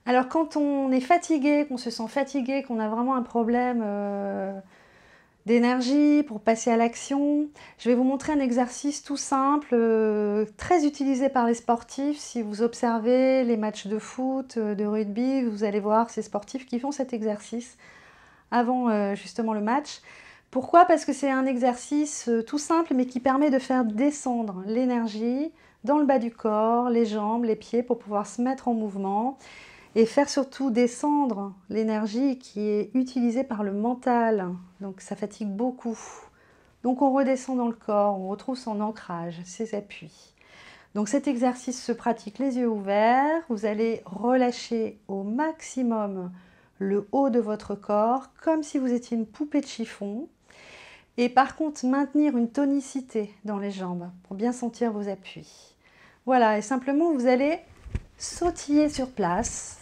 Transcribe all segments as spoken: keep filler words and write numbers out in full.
Alors quand on est fatigué, qu'on se sent fatigué, qu'on a vraiment un problème euh, d'énergie pour passer à l'action, je vais vous montrer un exercice tout simple, euh, très utilisé par les sportifs. Si vous observez les matchs de foot, euh, de rugby, vous allez voir ces sportifs qui font cet exercice avant euh, justement le match. Pourquoi? Parce que c'est un exercice euh, tout simple mais qui permet de faire descendre l'énergie dans le bas du corps, les jambes, les pieds pour pouvoir se mettre en mouvement et faire surtout descendre l'énergie qui est utilisée par le mental. Donc ça fatigue beaucoup. Donc on redescend dans le corps, on retrouve son ancrage, ses appuis. Donc cet exercice se pratique les yeux ouverts. Vous allez relâcher au maximum le haut de votre corps, comme si vous étiez une poupée de chiffon. Et par contre, maintenir une tonicité dans les jambes pour bien sentir vos appuis. Voilà, et simplement vous allez sautiller sur place.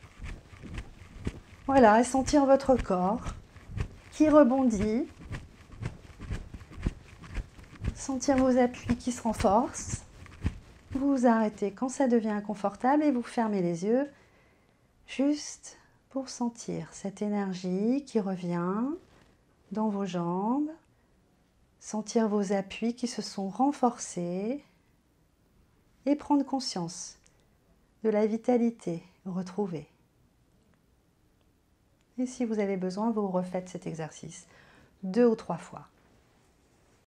Voilà, et sentir votre corps qui rebondit. Sentir vos appuis qui se renforcent. Vous vous arrêtez quand ça devient inconfortable et vous fermez les yeux juste pour sentir cette énergie qui revient dans vos jambes, sentir vos appuis qui se sont renforcés et prendre conscience de la vitalité retrouvée. Et si vous avez besoin, vous refaites cet exercice deux ou trois fois.